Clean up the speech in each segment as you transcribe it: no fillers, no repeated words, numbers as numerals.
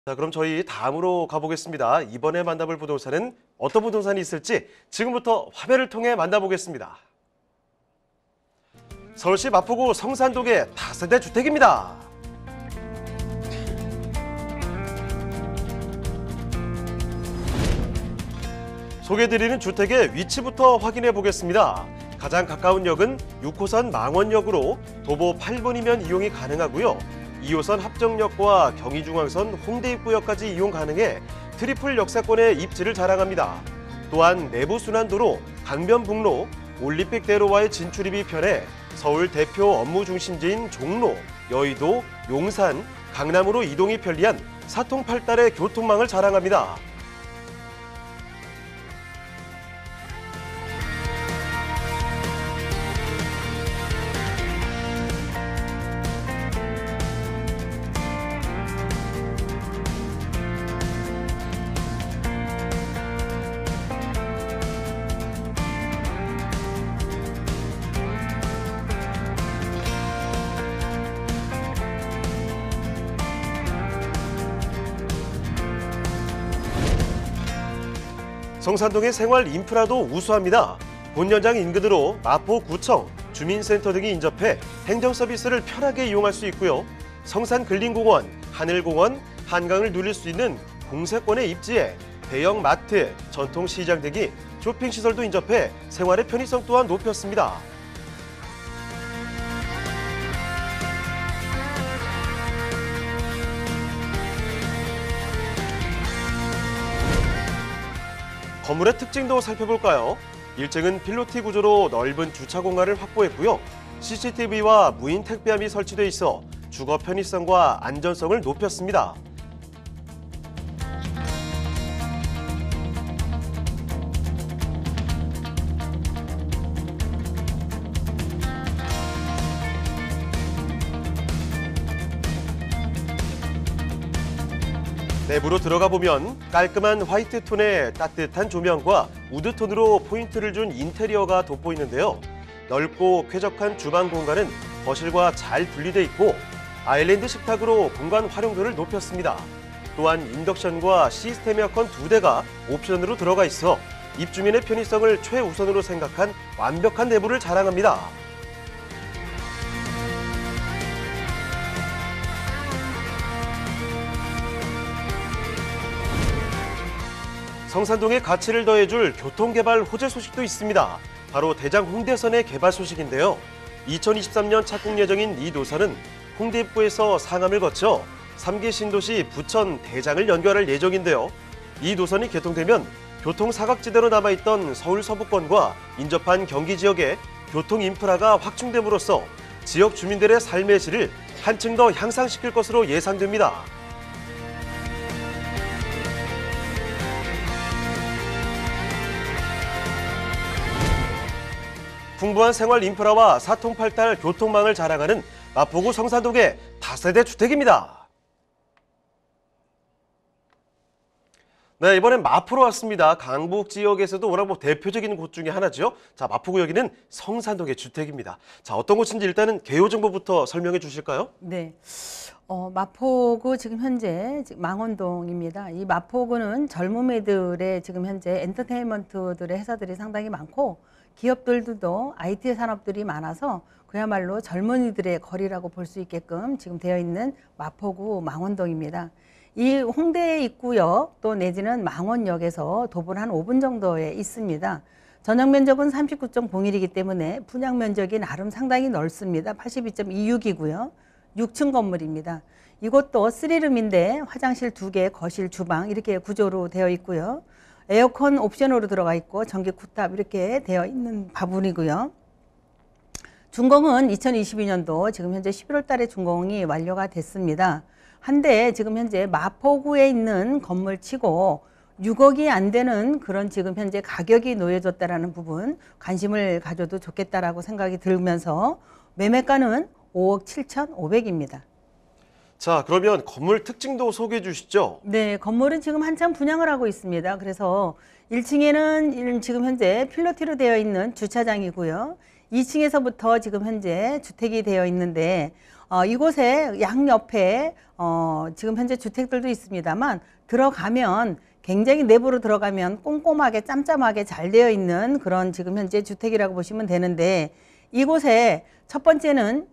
자, 그럼 저희 다음으로 가보겠습니다. 이번에 만나볼 부동산은 어떤 부동산이 있을지 지금부터 화면을 통해 만나보겠습니다. 서울시 마포구 성산동의 다세대 주택입니다. 소개해드리는 주택의 위치부터 확인해 보겠습니다. 가장 가까운 역은 6호선 망원역으로 도보 8분이면 이용이 가능하고요. 2호선 합정역과 경의중앙선 홍대 입구역까지 이용 가능해 트리플 역사권의 입지를 자랑합니다. 또한 내부 순환도로 강변북로, 올림픽대로와의 진출입이 편해 서울 대표 업무 중심지인 종로, 여의도, 용산, 강남으로 이동이 편리한 사통팔달의 교통망을 자랑합니다. 성산동의 생활 인프라도 우수합니다. 본연장 인근으로 마포구청, 주민센터 등이 인접해 행정 서비스를 편하게 이용할 수 있고요. 성산근린공원, 하늘공원, 한강을 누릴 수 있는 공세권의 입지에 대형 마트, 전통시장 등이 쇼핑시설도 인접해 생활의 편의성 또한 높였습니다. 건물의 특징도 살펴볼까요? 1층은 필로티 구조로 넓은 주차 공간을 확보했고요. CCTV와 무인 택배함이 설치돼 있어 주거 편의성과 안전성을 높였습니다. 내부로 들어가 보면 깔끔한 화이트 톤의 따뜻한 조명과 우드톤으로 포인트를 준 인테리어가 돋보이는데요. 넓고 쾌적한 주방 공간은 거실과 잘 분리돼 있고 아일랜드 식탁으로 공간 활용도를 높였습니다. 또한 인덕션과 시스템 에어컨 2대가 옵션으로 들어가 있어 입주민의 편의성을 최우선으로 생각한 완벽한 내부를 자랑합니다. 성산동에 가치를 더해줄 교통개발 호재 소식도 있습니다. 바로 대장 홍대선의 개발 소식인데요. 2023년 착공 예정인 이 노선은 홍대 입구에서 상암을 거쳐 3기 신도시 부천 대장을 연결할 예정인데요. 이 노선이 개통되면 교통사각지대로 남아있던 서울 서부권과 인접한 경기 지역의 교통 인프라가 확충됨으로써 지역 주민들의 삶의 질을 한층 더 향상시킬 것으로 예상됩니다. 풍부한 생활 인프라와 사통팔달 교통망을 자랑하는 마포구 성산동의 다세대 주택입니다. 네, 이번엔 마포로 왔습니다. 강북 지역에서도 워낙 대표적인 곳 중에 하나죠. 자, 마포구 여기는 성산동의 주택입니다. 자, 어떤 곳인지 일단은 개요 정보부터 설명해 주실까요? 네. 마포구 지금 현재 망원동입니다. 이 마포구는 젊은이들의 지금 현재 엔터테인먼트들의 회사들이 상당히 많고 기업들도 IT 산업들이 많아서 그야말로 젊은이들의 거리라고 볼 수 있게끔 지금 되어 있는 마포구 망원동입니다. 이 홍대 입구역 또 내지는 망원역에서 도보로 한 5분 정도에 있습니다. 전용 면적은 39.01이기 때문에 분양 면적이 나름 상당히 넓습니다. 82.26이고요. 6층 건물입니다. 이곳도 3룸인데 화장실 2개, 거실, 주방 이렇게 구조로 되어 있고요. 에어컨 옵션으로 들어가 있고 전기 쿠탑 이렇게 되어 있는 부분이고요. 준공은 2022년도 지금 현재 11월 달에 준공이 완료가 됐습니다. 한데 지금 현재 마포구에 있는 건물치고 6억이 안 되는 그런 지금 현재 가격이 놓여졌다라는 부분 관심을 가져도 좋겠다라고 생각이 들면서 매매가는 5억 7,500입니다. 자, 그러면 건물 특징도 소개해 주시죠. 네, 건물은 지금 한참 분양을 하고 있습니다. 그래서 1층에는 지금 현재 필로티로 되어 있는 주차장이고요. 2층에서부터 지금 현재 주택이 되어 있는데 이곳에 양옆에 지금 현재 주택들도 있습니다만 들어가면 굉장히 내부로 들어가면 꼼꼼하게 짬짬하게 잘 되어 있는 그런 지금 현재 주택이라고 보시면 되는데 이곳에 첫 번째는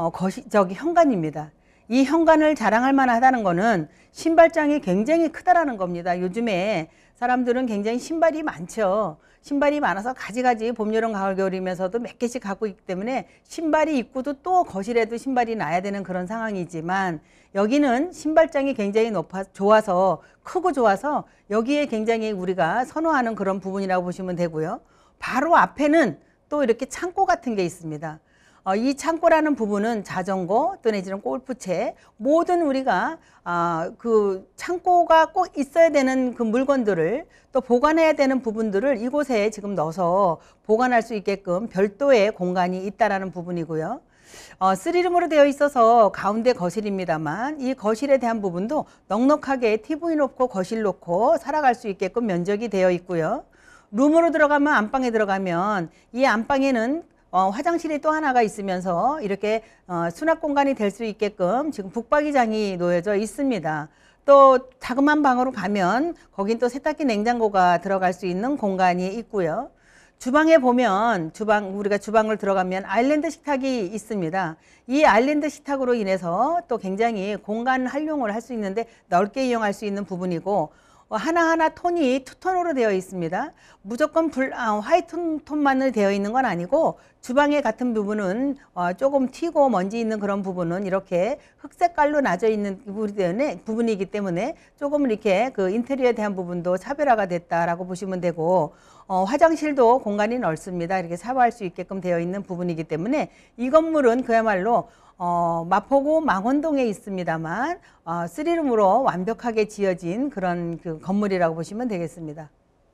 현관입니다. 이 현관을 자랑할 만하다는 거는 신발장이 굉장히 크다라는 겁니다. 요즘에 사람들은 굉장히 신발이 많죠. 신발이 많아서 가지가지 봄, 여름, 가을, 겨울이면서도 몇 개씩 갖고 있기 때문에 신발이 있고도 또 거실에도 신발이 놔야 되는 그런 상황이지만 여기는 신발장이 굉장히 좋아서 크고 좋아서 여기에 굉장히 우리가 선호하는 그런 부분이라고 보시면 되고요. 바로 앞에는 또 이렇게 창고 같은 게 있습니다. 이 창고라는 부분은 자전거 또 내지는 골프채 모든 우리가 그 창고가 꼭 있어야 되는 그 물건들을 또 보관해야 되는 부분들을 이곳에 지금 넣어서 보관할 수 있게끔 별도의 공간이 있다라는 부분이고요. 3룸으로 되어 있어서 가운데 거실입니다만 이 거실에 대한 부분도 넉넉하게 TV 놓고 거실 놓고 살아갈 수 있게끔 면적이 되어 있고요. 룸으로 들어가면 안방에 들어가면 이 안방에는 화장실이 또 하나가 있으면서 이렇게 수납 공간이 될 수 있게끔 지금 북박이장이 놓여져 있습니다. 또 자그마한 방으로 가면 거긴 또 세탁기 냉장고가 들어갈 수 있는 공간이 있고요. 주방에 보면 우리가 주방을 들어가면 아일랜드 식탁이 있습니다. 이 아일랜드 식탁으로 인해서 또 굉장히 공간 활용을 할 수 있는데 넓게 이용할 수 있는 부분이고 하나하나 톤이 투톤으로 되어 있습니다. 무조건 화이트 톤만을 되어 있는 건 아니고 주방의 같은 부분은 조금 튀고 먼지 있는 그런 부분은 이렇게 흑색깔로 나져 있는 부분이기 때문에 조금 이렇게 그 인테리어에 대한 부분도 차별화가 됐다라고 보시면 되고 화장실도 공간이 넓습니다. 이렇게 샤워할 수 있게끔 되어 있는 부분이기 때문에 이 건물은 그야말로 마포구 망원동에 있습니다만 3룸으로 완벽하게 지어진 그런 그 건물이라고 보시면 되겠습니다.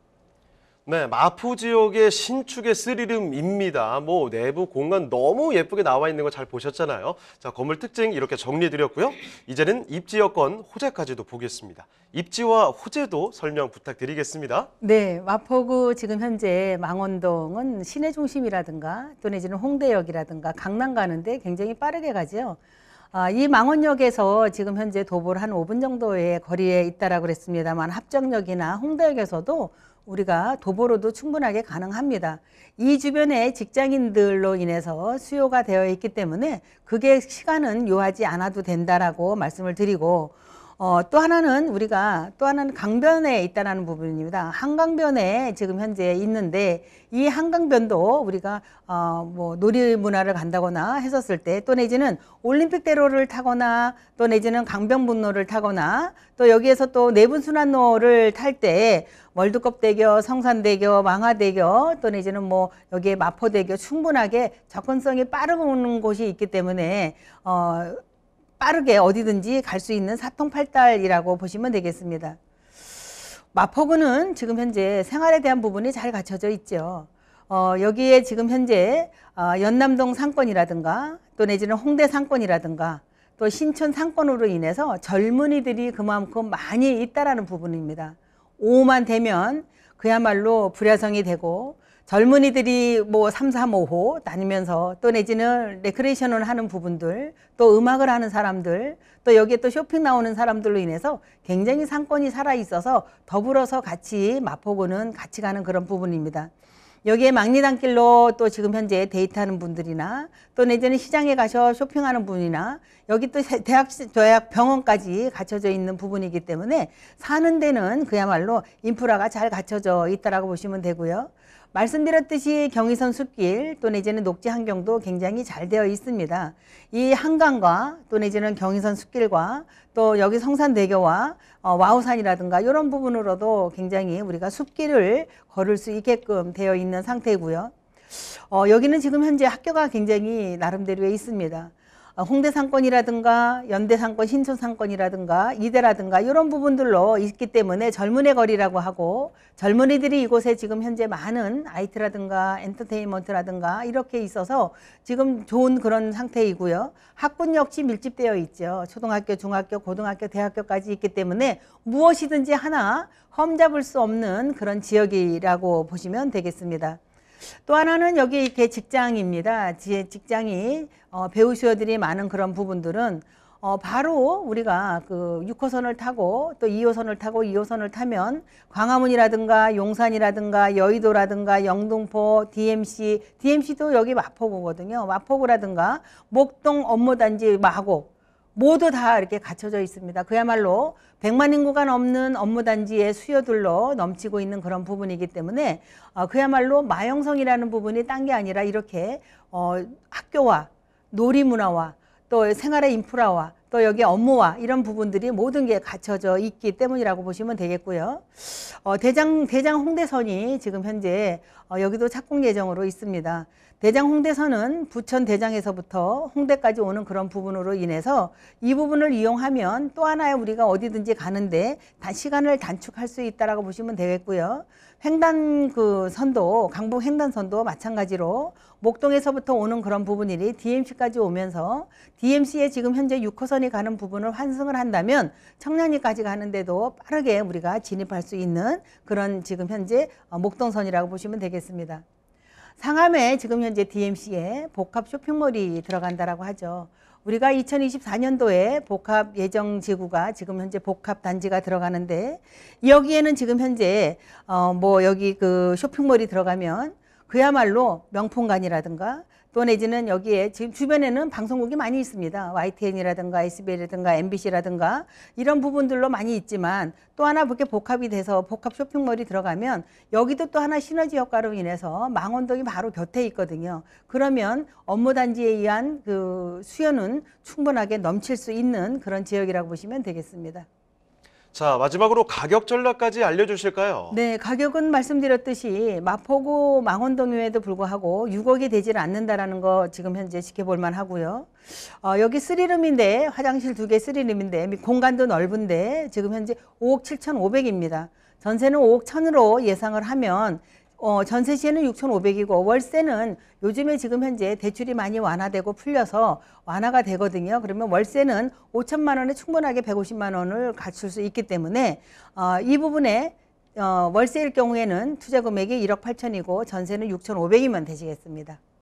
네, 마포 지역의 신축의 3룸입니다. 뭐 내부 공간 너무 예쁘게 나와 있는 거 잘 보셨잖아요. 자, 건물 특징 이렇게 정리해드렸고요. 이제는 입지 여건 호재까지도 보겠습니다. 입지와 호재도 설명 부탁드리겠습니다. 네, 마포구 지금 현재 망원동은 시내 중심이라든가 또 내지는 홍대역이라든가 강남 가는데 굉장히 빠르게 가죠. 이 망원역에서 지금 현재 도보를 한 5분 정도의 거리에 있다라고 그랬습니다만 합정역이나 홍대역에서도 우리가 도보로도 충분하게 가능합니다. 이 주변에 직장인들로 인해서 수요가 되어 있기 때문에 그게 시간은 요하지 않아도 된다라고 말씀을 드리고 또 하나는 강변에 있다는 부분입니다. 한강변에 지금 현재 있는데 이 한강변도 우리가 뭐 놀이 문화를 간다거나 했었을 때 또 내지는 올림픽대로를 타거나 또 내지는 강변북로를 타거나 또 여기에서 또 내분순환로를 탈 때 월드컵대교, 성산대교, 망하대교 또 내지는 뭐 여기에 마포대교 충분하게 접근성이 빠른 곳이 있기 때문에 빠르게 어디든지 갈 수 있는 사통팔달이라고 보시면 되겠습니다. 마포구는 지금 현재 생활에 대한 부분이 잘 갖춰져 있죠. 여기에 지금 현재 연남동 상권이라든가 또 내지는 홍대 상권이라든가 또 신촌 상권으로 인해서 젊은이들이 그만큼 많이 있다라는 부분입니다. 오후만 되면 그야말로 불야성이 되고 젊은이들이 뭐 3, 4, 5호 다니면서 또 내지는 레크레이션을 하는 부분들 또 음악을 하는 사람들 또 여기에 또 쇼핑 나오는 사람들로 인해서 굉장히 상권이 살아있어서 더불어서 같이 마포구는 같이 가는 그런 부분입니다. 여기에 막리단길로 또 지금 현재 데이트하는 분들이나 또 내지는 시장에 가서 쇼핑하는 분이나 여기 또 대학 병원까지 갖춰져 있는 부분이기 때문에 사는 데는 그야말로 인프라가 잘 갖춰져 있다라고 보시면 되고요. 말씀드렸듯이 경의선 숲길 또 내지는 녹지 환경도 굉장히 잘 되어 있습니다. 이 한강과 또 내지는 경의선 숲길과 또 여기 성산대교와 와우산이라든가 이런 부분으로도 굉장히 우리가 숲길을 걸을 수 있게끔 되어 있는 상태고요. 여기는 지금 현재 학교가 굉장히 나름대로 있습니다. 홍대 상권이라든가 연대 상권, 신촌 상권이라든가 이대라든가 이런 부분들로 있기 때문에 젊은의 거리라고 하고 젊은이들이 이곳에 지금 현재 많은 IT라든가 엔터테인먼트라든가 이렇게 있어서 지금 좋은 그런 상태이고요. 학군 역시 밀집되어 있죠. 초등학교, 중학교, 고등학교, 대학교까지 있기 때문에 무엇이든지 하나 험잡을 수 없는 그런 지역이라고 보시면 되겠습니다. 또 하나는 여기 이렇게 직장입니다. 직장이 배우 수요들이 많은 그런 부분들은 바로 우리가 그 6호선을 타고 또 2호선을 타고 2호선을 타면 광화문이라든가 용산이라든가 여의도라든가 영등포, DMC도 여기 마포구거든요. 마포구라든가 목동 업무단지 마곡 모두 다 이렇게 갖춰져 있습니다. 그야말로 100만 인구가 넘는 업무단지의 수요들로 넘치고 있는 그런 부분이기 때문에 그야말로 마영성이라는 부분이 딴 게 아니라 이렇게 학교와 놀이문화와 또 생활의 인프라와 또 여기 업무와 이런 부분들이 모든 게 갖춰져 있기 때문이라고 보시면 되겠고요. 대장 홍대선이 지금 현재 여기도 착공 예정으로 있습니다. 대장 홍대선은 부천 대장에서부터 홍대까지 오는 그런 부분으로 인해서 이 부분을 이용하면 또 하나의 우리가 어디든지 가는데 시간을 단축할 수 있다라고 보시면 되겠고요. 횡단 선도, 강북 횡단선도 마찬가지로 목동에서부터 오는 그런 부분이 DMC까지 오면서 DMC에 지금 현재 6호선이 가는 부분을 환승을 한다면 청량리까지 가는데도 빠르게 우리가 진입할 수 있는 그런 지금 현재 목동선이라고 보시면 되겠습니다. 상암에 지금 현재 DMC에 복합 쇼핑몰이 들어간다라고 하죠. 우리가 2024년도에 복합 예정 지구가 지금 현재 복합 단지가 들어가는데 여기에는 지금 현재 여기 그 쇼핑몰이 들어가면 그야말로 명품관이라든가 또 내지는 여기에 지금 주변에는 방송국이 많이 있습니다. YTN이라든가 SBS라든가 MBC라든가 이런 부분들로 많이 있지만 또 하나 그렇게 복합이 돼서 복합 쇼핑몰이 들어가면 여기도 또 하나 시너지 효과로 인해서 망원동이 바로 곁에 있거든요. 그러면 업무단지에 의한 그 수요는 충분하게 넘칠 수 있는 그런 지역이라고 보시면 되겠습니다. 자, 마지막으로 가격 전략까지 알려주실까요? 네, 가격은 말씀드렸듯이 마포구 망원동임에도 불구하고 6억이 되질 않는다라는 거 지금 현재 지켜볼 만하고요. 여기 3룸인데 화장실 2개 3룸인데 공간도 넓은데 지금 현재 5억 7,500입니다. 전세는 5억 1,000으로 예상을 하면 전세 시에는 6,500이고 월세는 요즘에 지금 현재 대출이 많이 완화되고 풀려서 완화가 되거든요. 그러면 월세는 5천만 원에 충분하게 150만 원을 갖출 수 있기 때문에 이 부분에 월세일 경우에는 투자 금액이 1억 8천이고 전세는 6,500이면 되시겠습니다.